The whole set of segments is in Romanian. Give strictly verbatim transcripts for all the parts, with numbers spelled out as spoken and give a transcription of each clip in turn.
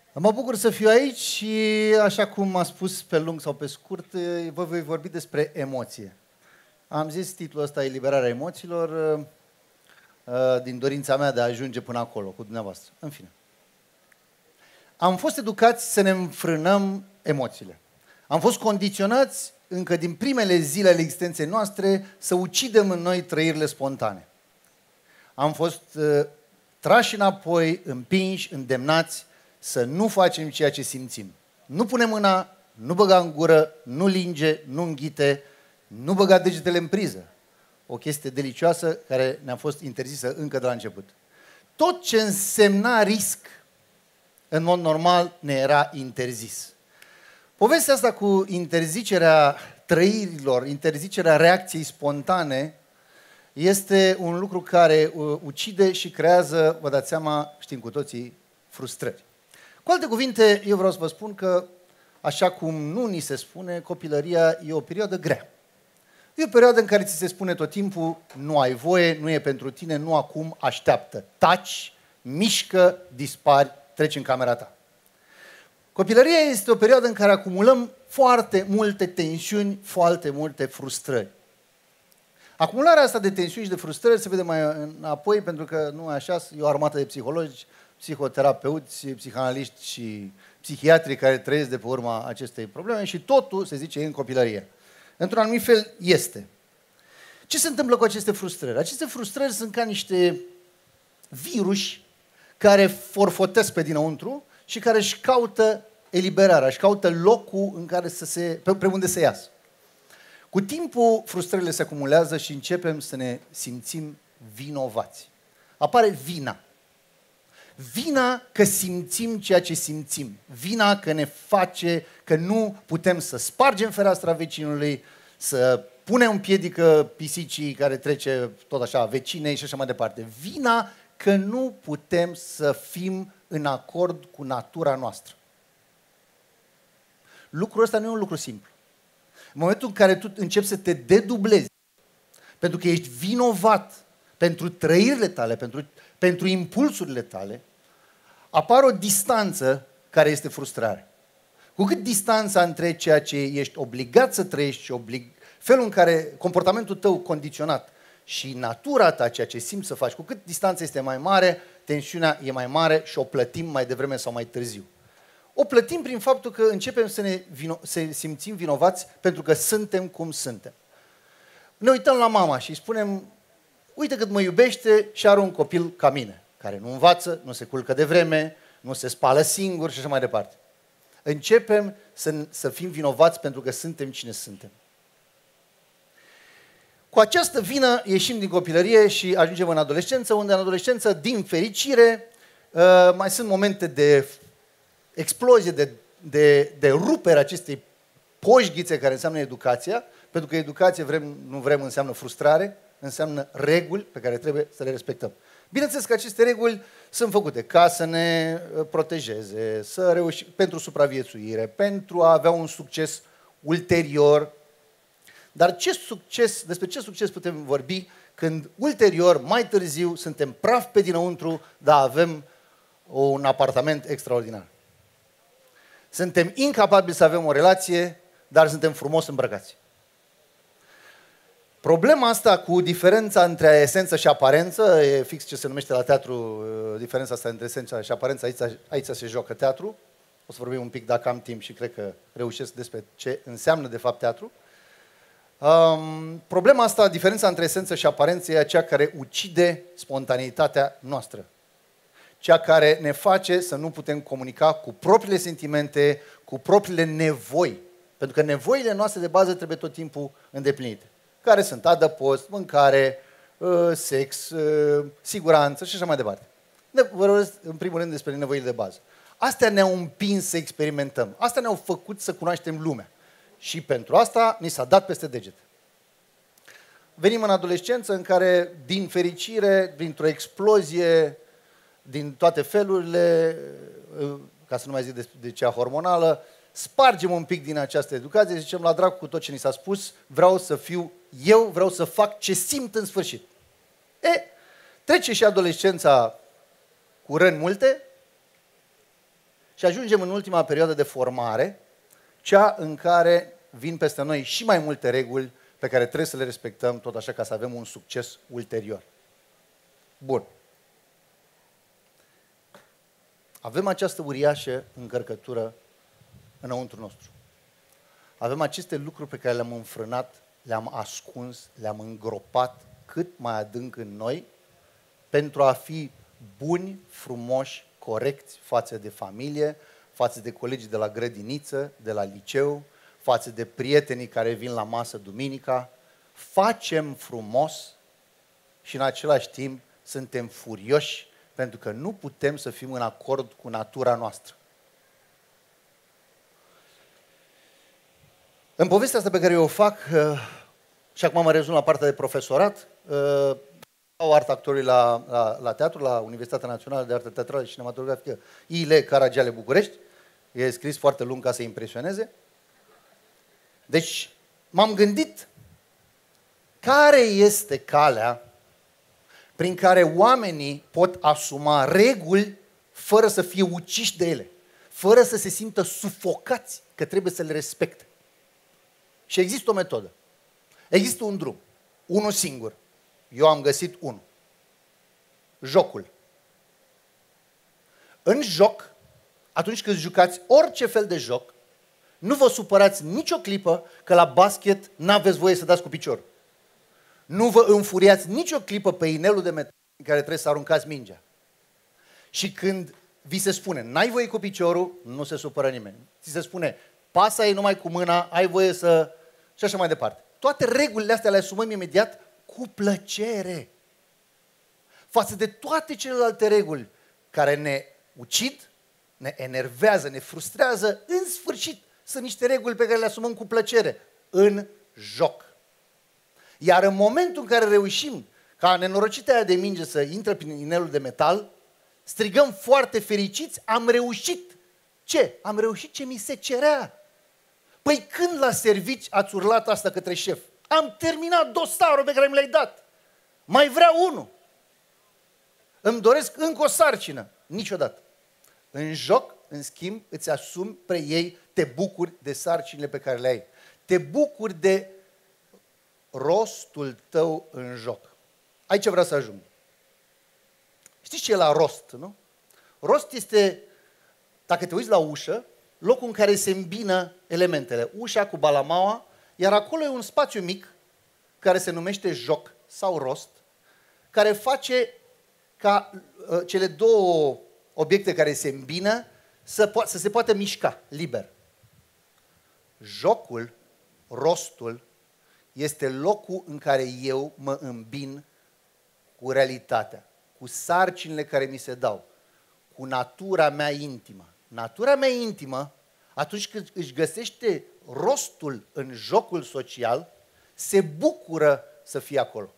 Mă bucur să fiu aici și, așa cum am spus pe lung sau pe scurt, vă voi vorbi despre emoție. Am zis titlul ăsta, Eliberarea emoțiilor, din dorința mea de a ajunge până acolo, cu dumneavoastră. În fine. Am fost educați să ne înfrânăm emoțiile. Am fost condiționați încă din primele zile ale existenței noastre să ucidem în noi trăirile spontane. Am fost uh, trași înapoi, împinși, îndemnați să nu facem ceea ce simțim. Nu pune mâna, nu băga în gură, nu linge, nu înghite, nu băga degetele în priză. O chestie delicioasă care ne-a fost interzisă încă de la început. Tot ce însemna risc, în mod normal, ne era interzis. Povestea asta cu interzicerea trăirilor, interzicerea reacției spontane, este un lucru care ucide și creează, vă dați seama, știm cu toții, frustrări. Cu alte cuvinte, eu vreau să vă spun că, așa cum nu ni se spune, copilăria e o perioadă grea. E o perioadă în care ți se spune tot timpul, nu ai voie, nu e pentru tine, nu acum, așteaptă. Taci, mișcă, dispari, treci în camera ta. Copilăria este o perioadă în care acumulăm foarte multe tensiuni, foarte multe frustrări. Acumularea asta de tensiuni și de frustrări se vede mai înapoi, pentru că nu așa, e o armată de psihologi, psihoterapeuți, psihanaliști și psihiatri care trăiesc de pe urma acestei probleme și totul, se zice, e în copilărie. Într-un anumit fel este. Ce se întâmplă cu aceste frustrări? Aceste frustrări sunt ca niște viruși care forfotesc pe dinăuntru și care își caută eliberarea, își caută locul în care să se, pe, pe unde să iasă. Cu timpul, frustrările se acumulează și începem să ne simțim vinovați. Apare vina. Vina că simțim ceea ce simțim. Vina că ne face, că nu putem să spargem fereastra vecinului, să punem în piedică pisicii care trece tot așa, vecinei și așa mai departe. Vina că nu putem să fim în acord cu natura noastră. Lucrul ăsta nu e un lucru simplu. În momentul în care tu începi să te dedublezi, pentru că ești vinovat pentru trăirile tale, pentru, pentru impulsurile tale, apare o distanță care este frustrare. Cu cât distanța între ceea ce ești obligat să trăiești și oblig, felul în care comportamentul tău condiționat și natura ta, ceea ce simți să faci, cu cât distanța este mai mare, tensiunea e mai mare și o plătim mai devreme sau mai târziu. O plătim prin faptul că începem să ne vino- să simțim vinovați pentru că suntem cum suntem. Ne uităm la mama și îi spunem, uite cât mă iubește și are un copil ca mine, care nu învață, nu se culcă de vreme, nu se spală singur și așa mai departe. Începem să, să fim vinovați pentru că suntem cine suntem. Cu această vină ieșim din copilărie și ajungem în adolescență, unde în adolescență, din fericire, mai sunt momente de explozie, de, de, de rupere acestei poșghițe care înseamnă educația, pentru că educație, vrem, nu vrem, înseamnă frustrare, înseamnă reguli pe care trebuie să le respectăm. Bineînțeles că aceste reguli sunt făcute ca să ne protejeze, să reușim, pentru supraviețuire, pentru a avea un succes ulterior. Dar ce succes, despre ce succes putem vorbi când ulterior, mai târziu, suntem praf pe dinăuntru, dar avem un apartament extraordinar? Suntem incapabili să avem o relație, dar suntem frumos îmbrăcați. Problema asta cu diferența între esență și aparență, e fix ce se numește la teatru, diferența asta între esență și aparență, aici, aici se joacă teatru. O să vorbim un pic dacă am timp și cred că reușesc despre ce înseamnă de fapt teatru. Um, problema asta, diferența între esență și aparență, e aceea care ucide spontaneitatea noastră. Cea care ne face să nu putem comunica cu propriile sentimente, cu propriile nevoi. Pentru că nevoile noastre de bază trebuie tot timpul îndeplinite. Care sunt adăpost, mâncare, sex, siguranță și așa mai departe. Vă vorbesc în primul rând despre nevoile de bază. Astea ne-au împins să experimentăm. Astea ne-au făcut să cunoaștem lumea. Și pentru asta ni s-a dat peste degete. Venim în adolescență în care, din fericire, dintr-o explozie, din toate felurile, ca să nu mai zic de, de cea hormonală, spargem un pic din această educație, zicem la dracu cu tot ce ni s-a spus, vreau să fiu eu, vreau să fac ce simt în sfârșit. E, trece și adolescența cu răni multe și ajungem în ultima perioadă de formare, cea în care vin peste noi și mai multe reguli pe care trebuie să le respectăm tot așa ca să avem un succes ulterior. Bun. Avem această uriașă încărcătură înăuntru nostru. Avem aceste lucruri pe care le-am înfrânat, le-am ascuns, le-am îngropat cât mai adânc în noi pentru a fi buni, frumoși, corecți față de familie, față de colegii de la grădiniță, de la liceu, față de prietenii care vin la masă duminica. Facem frumos și în același timp suntem furioși pentru că nu putem să fim în acord cu natura noastră. În povestea asta pe care eu o fac, și acum mă rezum la partea de profesorat, au artă actorii la, la, la teatru, la Universitatea Națională de Artă Teatrală și Cinematografică I L Caragiale București. E scris foarte lung ca să impresioneze. Deci m-am gândit care este calea prin care oamenii pot asuma reguli fără să fie uciși de ele, fără să se simtă sufocați că trebuie să le respecte. Și există o metodă. Există un drum. Unul singur. Eu am găsit unul. Jocul. În joc, atunci când jucați orice fel de joc, nu vă supărați nicio clipă că la basket n-aveți voie să dați cu piciorul. Nu vă înfuriați nicio clipă pe inelul de metal în care trebuie să aruncați mingea. Și când vi se spune, n-ai voie cu piciorul, nu se supără nimeni. Ți se spune, pasa-i numai cu mâna, ai voie să... și așa mai departe. Toate regulile astea le asumăm imediat cu plăcere. Față de toate celelalte reguli care ne ucid, ne enervează, ne frustrează, în sfârșit sunt niște reguli pe care le asumăm cu plăcere, în joc. Iar în momentul în care reușim ca nenorocitea aia de minge să intre prin inelul de metal, strigăm foarte fericiți, am reușit. Ce? Am reușit ce mi se cerea. Păi când la servici ați urlat asta către șef? Am terminat dosarul pe care mi l-ai dat. Mai vreau unul. Îmi doresc încă o sarcină. Niciodată. În joc, în schimb, îți asumi pre ei, te bucuri de sarcinile pe care le ai. Te bucuri de rostul tău în joc. Aici vreau să ajung. Știți ce e la rost, nu? Rost este, dacă te uiți la ușă, locul în care se îmbină elementele. Ușa cu balamaua, iar acolo e un spațiu mic care se numește joc sau rost, care face ca uh, cele două obiecte care se îmbină să, po- să se poată mișca liber. Jocul, rostul, este locul în care eu mă îmbin cu realitatea, cu sarcinile care mi se dau, cu natura mea intimă. Natura mea intimă, atunci când își găsește rostul în jocul social, se bucură să fie acolo.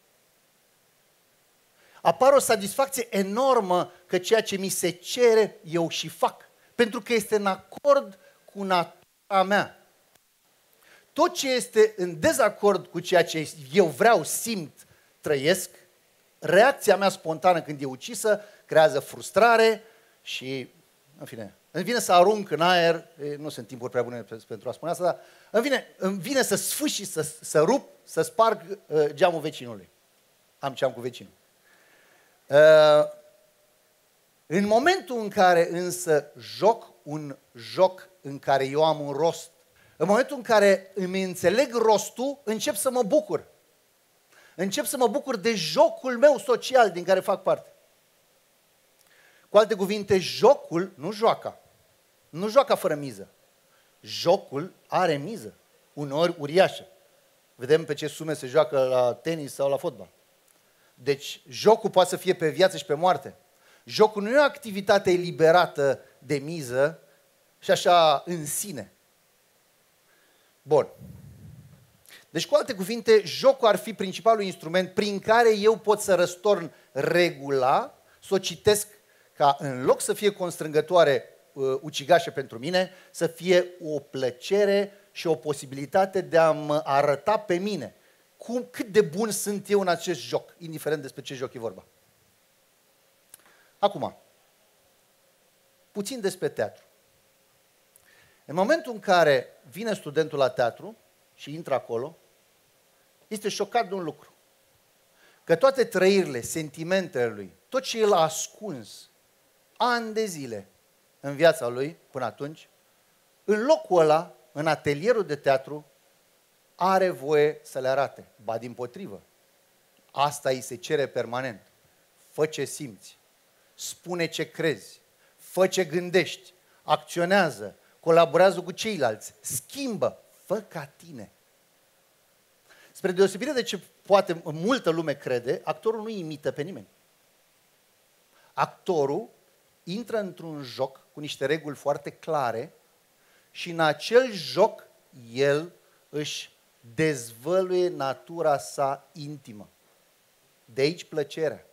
Apare o satisfacție enormă că ceea ce mi se cere, eu și fac. Pentru că este în acord cu natura mea. Tot ce este în dezacord cu ceea ce eu vreau, simt, trăiesc, reacția mea spontană când e ucisă, creează frustrare și, în fine, îmi vine să arunc în aer, nu sunt timpuri prea bune pentru a spune asta, dar îmi vine, îmi vine să sfâș să, să rup, să sparg uh, geamul vecinului. Am ce am cu vecinul. Uh, în momentul în care însă joc un joc în care eu am un rost, în momentul în care îmi înțeleg rostul, încep să mă bucur. Încep să mă bucur de jocul meu social din care fac parte. Cu alte cuvinte, jocul nu joacă. Nu joacă fără miză. Jocul are miză, uneori uriașă. Vedem pe ce sume se joacă la tenis sau la fotbal. Deci, jocul poate să fie pe viață și pe moarte. Jocul nu e o activitate eliberată de miză și așa în sine. Bun. Deci, cu alte cuvinte, jocul ar fi principalul instrument prin care eu pot să răstorn regula, să o citesc ca în loc să fie constrângătoare, uh, ucigașe pentru mine, să fie o plăcere și o posibilitate de a mă arăta pe mine cum, cât de bun sunt eu în acest joc, indiferent despre ce joc e vorba. Acum, puțin despre teatru. În momentul în care vine studentul la teatru și intră acolo, este șocat de un lucru. Că toate trăirile, sentimentele lui, tot ce el a ascuns ani de zile în viața lui până atunci, în locul ăla, în atelierul de teatru, are voie să le arate. Ba dimpotrivă. Asta îi se cere permanent. Fă ce simți, spune ce crezi, fă ce gândești, acționează, colaborează cu ceilalți, schimbă, fă ca tine. Spre deosebire de ce poate multă lume crede, actorul nu imită pe nimeni. Actorul intră într-un joc cu niște reguli foarte clare și în acel joc el își dezvăluie natura sa intimă. De aici plăcerea.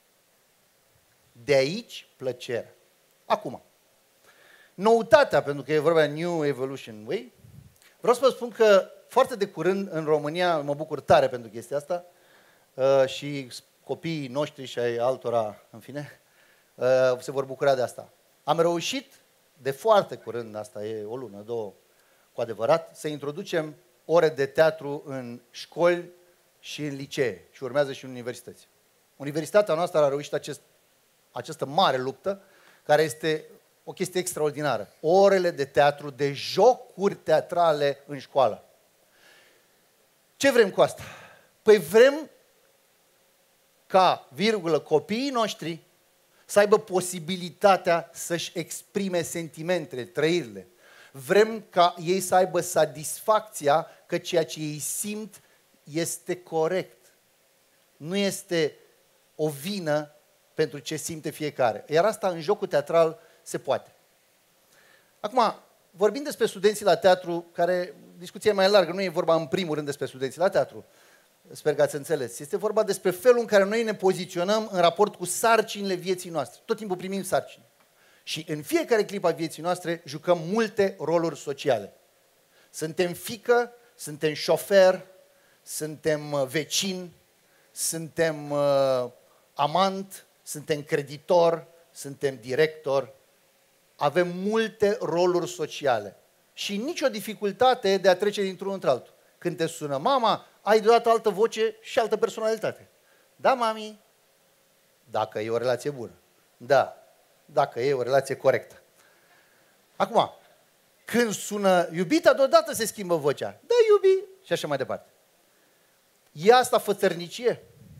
De aici plăcerea. Acum, noutatea, pentru că e vorba de New Evolution Way, vreau să vă spun că foarte de curând în România, mă bucur tare pentru chestia asta, uh, și copiii noștri și ai altora, în fine, uh, se vor bucura de asta. Am reușit de foarte curând, asta e o lună, două, cu adevărat, să introducem ore de teatru în școli și în licee și urmează și în universități. Universitatea noastră a reușit acest, această mare luptă, care este o chestie extraordinară. Orele de teatru, de jocuri teatrale în școală. Ce vrem cu asta? Păi vrem ca, virgulă, copiii noștri să aibă posibilitatea să-și exprime sentimentele, trăirile. Vrem ca ei să aibă satisfacția că ceea ce ei simt este corect. Nu este o vină pentru ce simte fiecare. Iar asta în jocul teatral se poate. Acum, vorbim despre studenții la teatru, care discuția e mai largă, nu e vorba în primul rând despre studenții la teatru. Sper că ați înțeles. Este vorba despre felul în care noi ne poziționăm în raport cu sarcinile vieții noastre. Tot timpul primim sarcini. Și în fiecare clip a vieții noastre jucăm multe roluri sociale. Suntem fiică, suntem șofer, suntem vecin, suntem uh, amant, suntem creditor, suntem director. Avem multe roluri sociale. Și nicio dificultate de a trece dintr-unul într-altul. Când te sună mama, ai deodată altă voce și altă personalitate. Da, mami? Dacă e o relație bună. Da. Dacă e o relație corectă. Acum, când sună iubita, deodată se schimbă vocea. Da, iubi, și așa mai departe. E asta fățărnicie?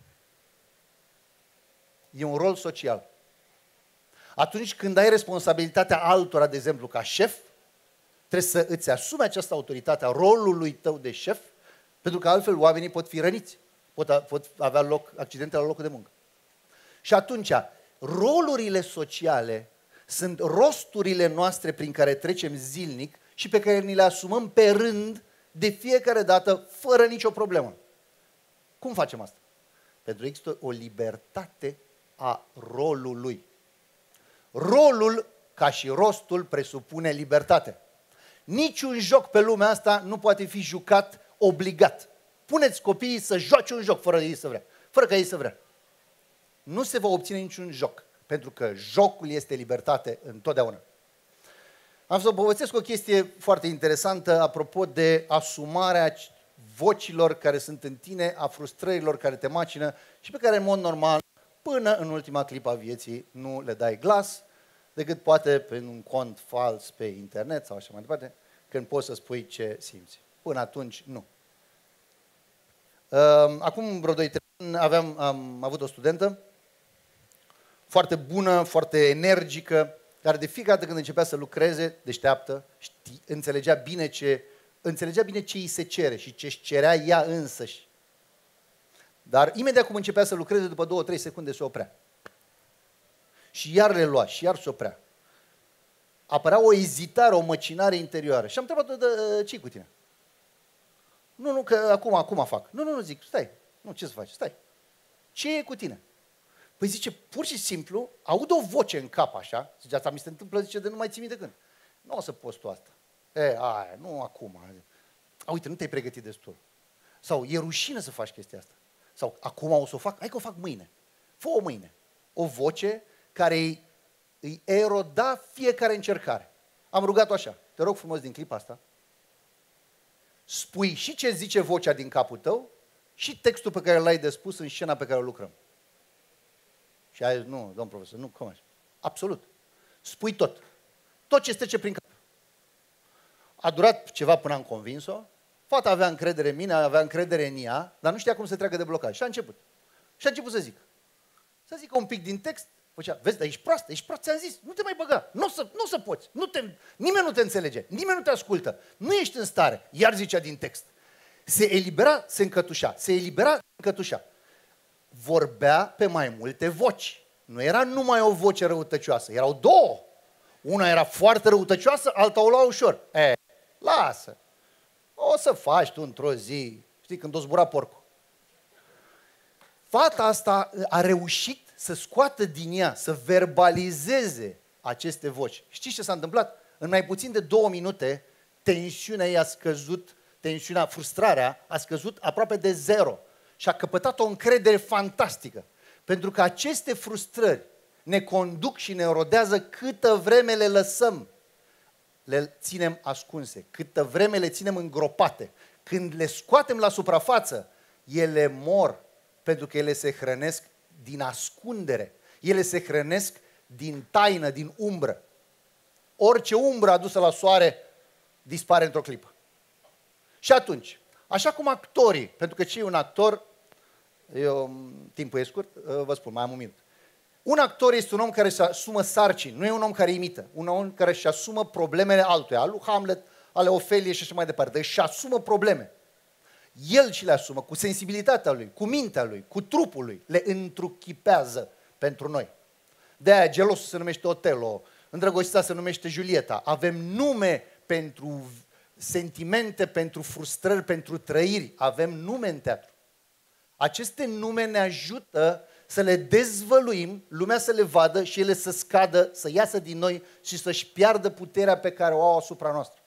E un rol social. Atunci când ai responsabilitatea altora, de exemplu, ca șef, trebuie să îți asumi această autoritate a rolului tău de șef, pentru că altfel oamenii pot fi răniți, pot, pot avea loc accidente la locul de muncă. Și atunci, rolurile sociale sunt rosturile noastre prin care trecem zilnic și pe care ni le asumăm pe rând de fiecare dată, fără nicio problemă. Cum facem asta? Pentru că există o libertate a rolului. Rolul, ca și rostul, presupune libertate. Niciun joc pe lumea asta nu poate fi jucat obligat. Puneți copiii să joace un joc fără ei să vrea, fără ca ei să vrea. Nu se va obține niciun joc, pentru că jocul este libertate întotdeauna. Am să vă povestesc o chestie foarte interesantă apropo de asumarea vocilor care sunt în tine, a frustrărilor care te macină și pe care în mod normal, până în ultima clipă a vieții, nu le dai glas, decât poate prin un cont fals pe internet sau așa mai departe, când poți să spui ce simți. Până atunci, nu. Acum vreo doi trei ani aveam, am avut o studentă foarte bună, foarte energică, care de fiecare dată când începea să lucreze, deșteaptă, știi, înțelegea bine ce, înțelegea bine ce îi se cere și ce își cerea ea însăși. Dar imediat cum începea să lucreze, după două, trei secunde se oprea. Și iar le lua, și iar se oprea. Apărea o ezitare, o măcinare interioară. Și am întrebat-o, ce-i cu tine? Nu, nu, că acum, acum fac. Nu, nu, nu, zic, stai. Nu, ce să faci? Stai. Ce e cu tine? Păi zice, pur și simplu, aud o voce în cap așa, zice, asta mi se întâmplă, zice, de nu mai ții minte când. Nu o să poți tu asta. E, aia, nu acum. A, uite, nu te-ai pregătit destul. Sau, e rușine să faci chestia asta. Sau, acum o să o fac? Hai că o fac mâine. Fă-o mâine. O voce care îi, îi eroda fiecare încercare. Am rugat-o așa, te rog frumos din clipa asta, spui și ce zice vocea din capul tău și textul pe care l-ai de spus în scena pe care o lucrăm. Și a zis, nu, domn profesor, nu, cum așa? Absolut. Spui tot. Tot ce trece prin cap. A durat ceva până am convins-o. Fata avea încredere în mine, avea încredere în ea, dar nu știa cum să treacă de blocaj. Și a început. Și a început să zică. Să zică un pic din text. Făcea, vezi, dar ești proastă, ești proastă, ți-am zis, nu te mai băga, nu o să, nu o să poți, nu te, nimeni nu te înțelege, nimeni nu te ascultă, nu ești în stare, iar zicea din text. Se elibera, se încătușa, se elibera, se încătușa. Vorbea pe mai multe voci. Nu era numai o voce răutăcioasă, erau două. Una era foarte răutăcioasă, alta o lua ușor. E, lasă, o să faci tu într-o zi, știi, când o zbura porcul. Fata asta a reușit să scoată din ea, să verbalizeze aceste voci. Știți ce s-a întâmplat? În mai puțin de două minute, tensiunea ei a scăzut, tensiunea, frustrarea a scăzut aproape de zero. Și a căpătat o încredere fantastică. Pentru că aceste frustrări ne conduc și ne erodează câtă vreme le lăsăm. Le ținem ascunse, câtă vreme le ținem îngropate. Când le scoatem la suprafață, ele mor pentru că ele se hrănesc din ascundere. Ele se hrănesc din taină, din umbră. Orice umbră adusă la soare dispare într-o clipă. Și atunci, așa cum actorii, pentru că ce e un actor, eu, timpul e scurt, vă spun, mai am un minut. Un actor este un om care își asumă sarcini, nu e un om care imită, un om care își asumă problemele altuia, al lui Hamlet, ale Ofeliei și așa mai departe, își asumă probleme. El și le asumă cu sensibilitatea lui, cu mintea lui, cu trupul lui, le întruchipează pentru noi. De-aia gelosul se numește Otelo, îndrăgostița se numește Julieta. Avem nume pentru sentimente, pentru frustrări, pentru trăiri. Avem nume în teatru. Aceste nume ne ajută să le dezvăluim, lumea să le vadă și ele să scadă, să iasă din noi și să-și piardă puterea pe care o au asupra noastră.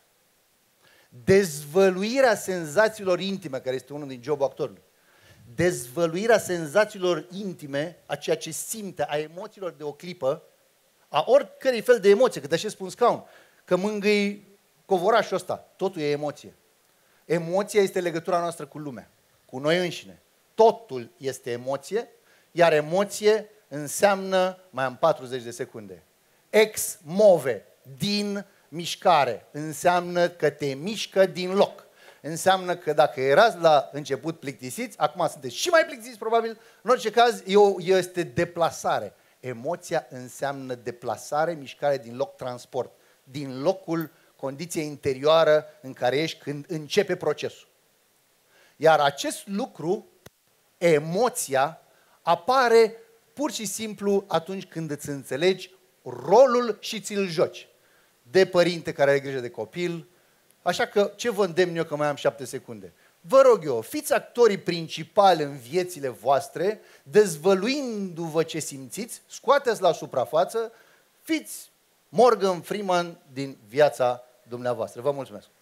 Dezvăluirea senzațiilor intime, care este unul din jobul actorului. Dezvăluirea senzațiilor intime, a ceea ce simte, a emoțiilor de o clipă, a oricărui fel de emoție, că te așezi pe un scaun, că mângâi covorașul ăsta, totul e emoție. Emoția este legătura noastră cu lumea, cu noi înșine. Totul este emoție, iar emoție înseamnă, mai am patruzeci de secunde, ex move, din mișcare, înseamnă că te mișcă din loc. Înseamnă că dacă erați la început plictisiți, acum sunteți și mai plictisiți probabil, în orice caz este deplasare. Emoția înseamnă deplasare, mișcare din loc, transport, din locul, condiția interioară în care ești când începe procesul. Iar acest lucru, emoția, apare pur și simplu atunci când îți înțelegi rolul și ți-l joci. De părinte care are grijă de copil. Așa că ce vă îndemn eu, că mai am șapte secunde? Vă rog eu, fiți actorii principali în viețile voastre, dezvăluindu-vă ce simțiți, scoateți la suprafață, fiți Morgan Freeman din viața dumneavoastră. Vă mulțumesc!